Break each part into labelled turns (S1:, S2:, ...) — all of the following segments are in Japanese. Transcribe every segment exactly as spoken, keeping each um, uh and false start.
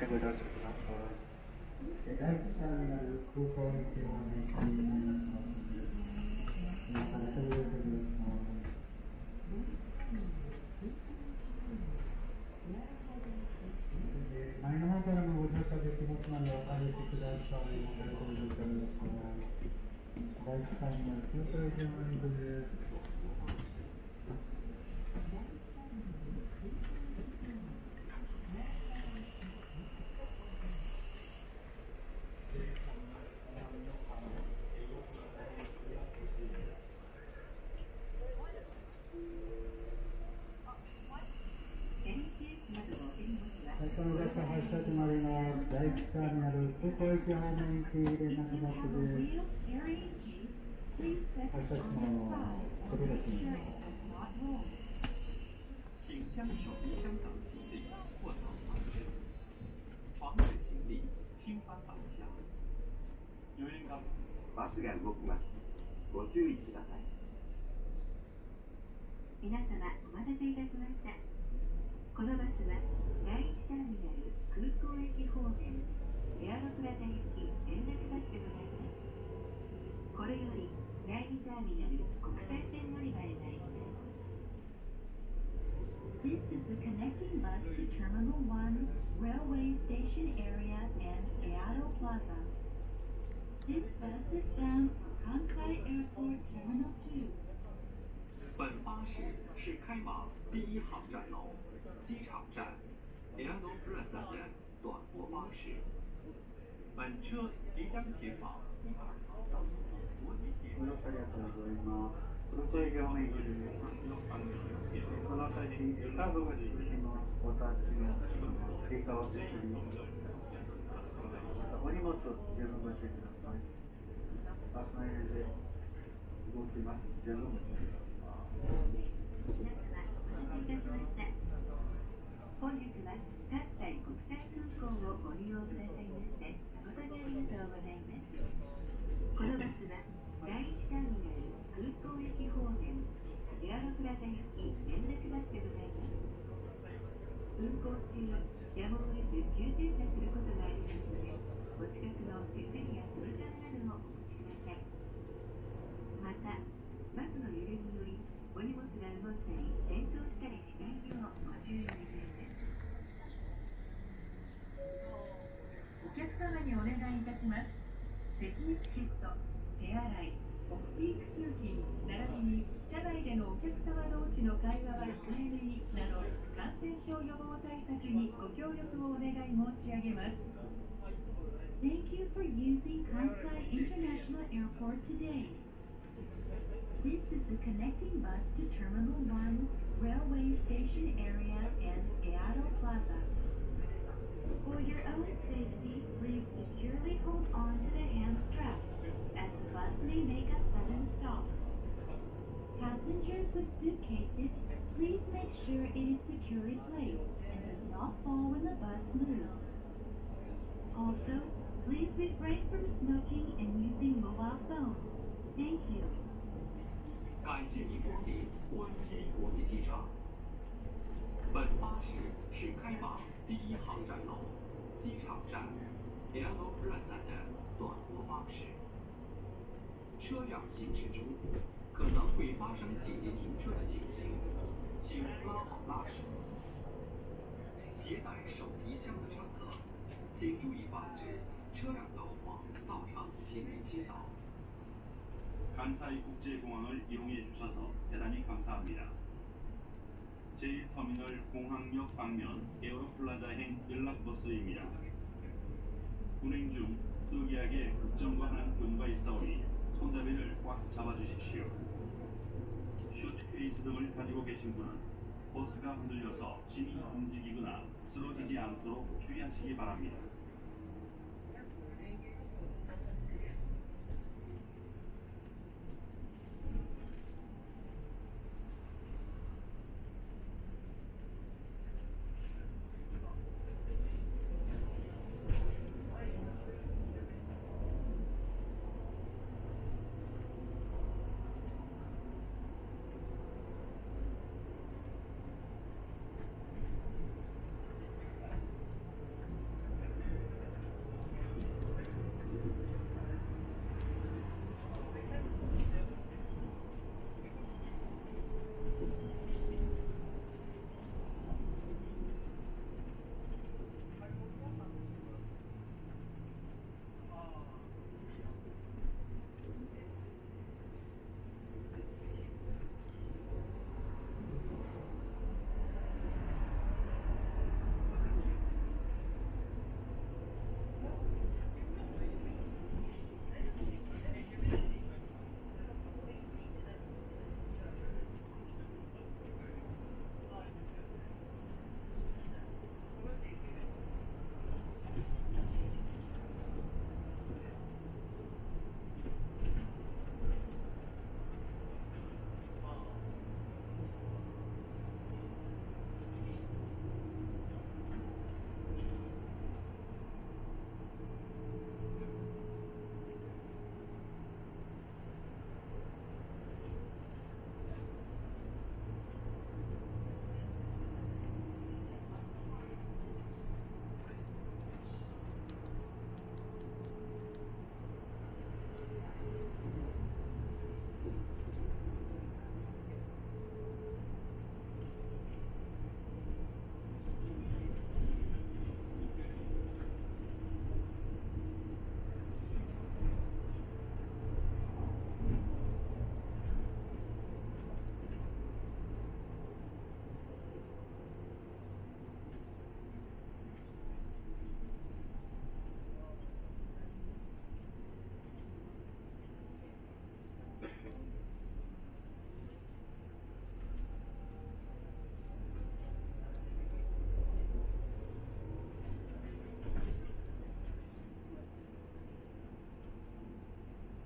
S1: でご乗車ください。第一ターミナル空港行きのね、お願いします。皆さん、お願いします。前の方からもご乗車できますので、お帰りください。お願いします。第一ターミナル空港行きのね、です。この列車発車となります。第一ターミナル空港行き方面行き連絡バスです。発車します。これですね。
S2: 请将手机箱等行李或到旁边，防止行李倾翻倒下。バスが動きます。ご注意ください。
S3: 皆様お待たせいたしました。このバスは第一ターミナル空港駅方面エアロプラザ行き連絡バスでございます。これより第二ターミナル国際線乗り場へ参ります。This is the connecting bus to Terminal one, Railway Station Area and Seattle Plaza. This bus is bound for Kansai Airport Terminal two.
S2: 本巴士是开往第一航站楼机场站 Aeroplaza 的短波巴士。本车即将前往第二航站国际机场。
S1: ありがとうございます。空港行き方面行きです。この先、カードが続きます。お立ちの追加をしております。お荷物、十分ご注意ください。バスの入れで動きます。十分ご注意ください。
S3: 本日は関西国際空港をご利用くださいまして誠にありがとうございます。このバスは第一ターミナル空港駅方面エアロプラザ行き連絡バスでございます。運行中やむを得ず急停車することがありますので、お近くの手すりやフルタンなどもお持ちください。またバスの揺れによりお荷物が動いたり転倒したりしないようご注意ください。お客様にお願いいたします。席位チケット、手洗い、オフピーク通勤、並びに車内でのお客様同士の会話は控えめになど感染症予防対策にご協力をお願い申し上げます。Thank you for using Kansai International Airport today. This is the connecting bus to Terminal one, Railway Station Area and Seattle Plaza. For your own safety, please securely hold on to the hand straps, as the bus may make a sudden stop. Passengers with suitcases, please make sure it is securely placed and does not fall when the bus moves. Also, please refrain from smoking and using mobile phones. Thank you.
S2: 感谢您光临关西国际机场。本巴士是开往第一航站楼机场站 Aeroplaza 的短波巴士。车辆行驶中可能会发生紧急停车的情形，请拉好拉手。携带手提箱的乘客，请注意防止车辆导航造成行李倾倒。
S4: 간사이 국제공항을 이용해 주셔서 대단히 감사합니다. 제일 터미널 공항역 방면 에어로플라자행 연락버스입니다. 운행 중 의기하게 급정거하는 경우가 있사오니 손잡이를 꽉 잡아주십시오. 슈트케이스 등을 가지고 계신 분은 버스가 흔들려서 짐이 움직이거나 쓰러지지 않도록 주의하시기 바랍니다.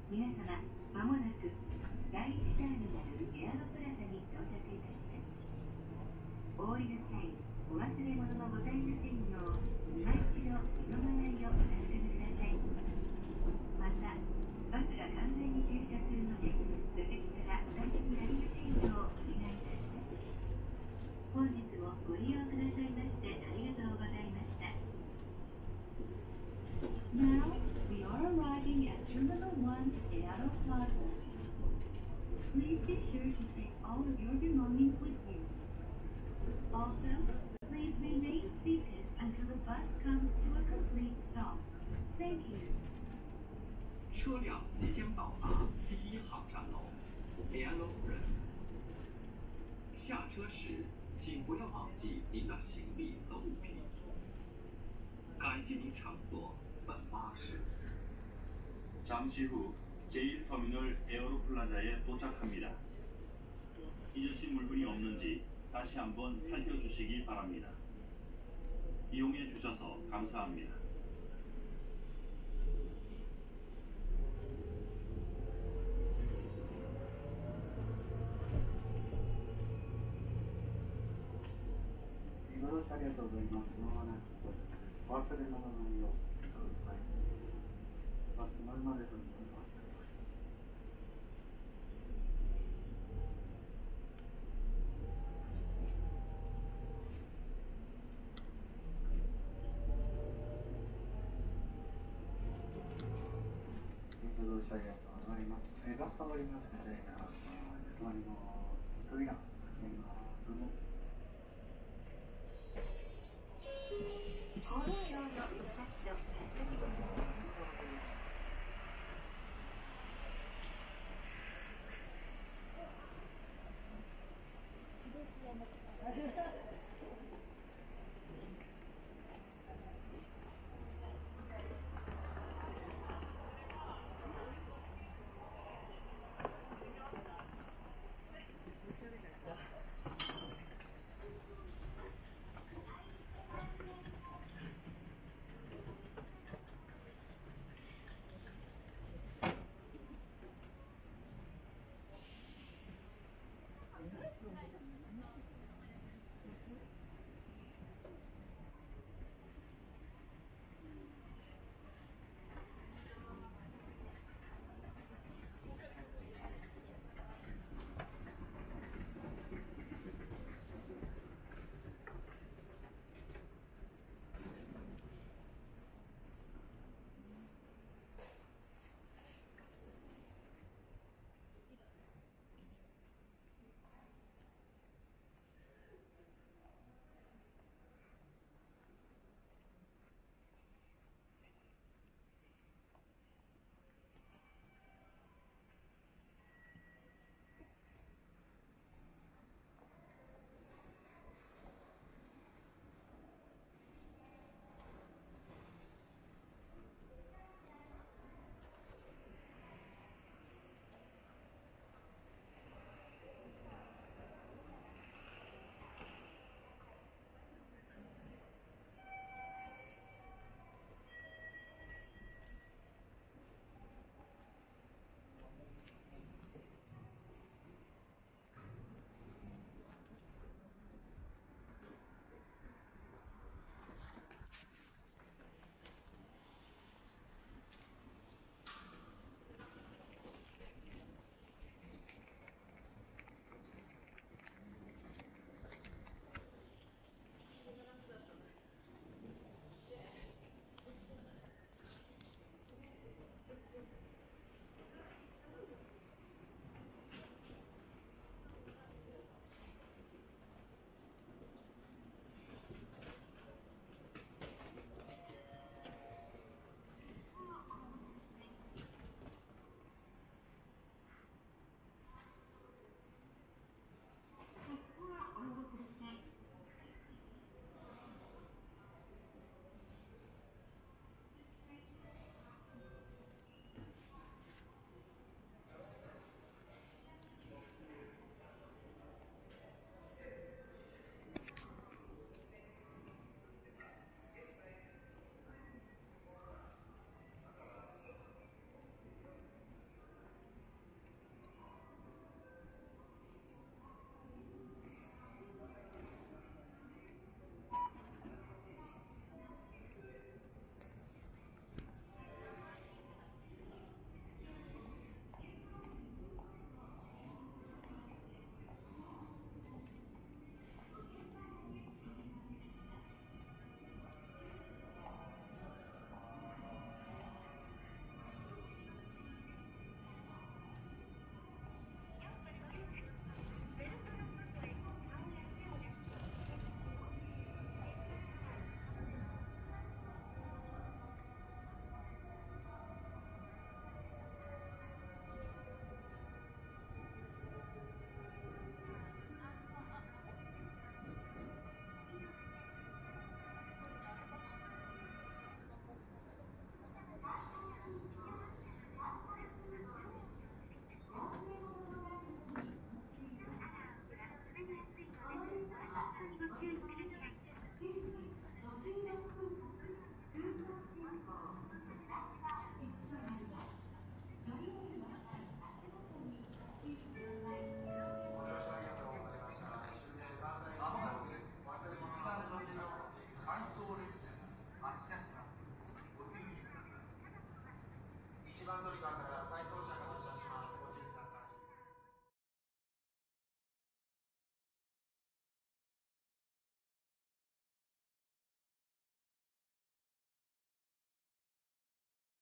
S3: 皆様、まもなく第一ターミナルエアロプラザに到着いたします。お降りの際、お忘れ物のございませんよう、今一度身のまないをお確かめください。また、バスが完全に停車するので、座席からお立ちになりませんようお願いいたします。本日もご利用くださいましてありがとうございました。Now, we are arriving at Terminal one Seattle Plaza. Please be sure to take all of your belongings with you. Also, please remain seated until the bus comes to a complete stop. Thank you.
S2: 车辆即将到达第一航站楼 Airloft。下车时，请不要忘记您的行李和物品。感谢您乘坐本巴士。
S4: 잠시 후 제일 터미널 에어로플라자에 도착합니다. 잊으신 물건이 없는지 다시 한번 살펴주시기 바랍니다. 이용해 주셔서 감사합니다.
S1: 이거로 차려서 너희만 그동안에 버스를 나가는 요 버스 얼마에서 있는 것 같아요. 이거로 차려서 너희만 배가 써버리면 되잖아. 너희는 저희가 그거
S3: ご乗車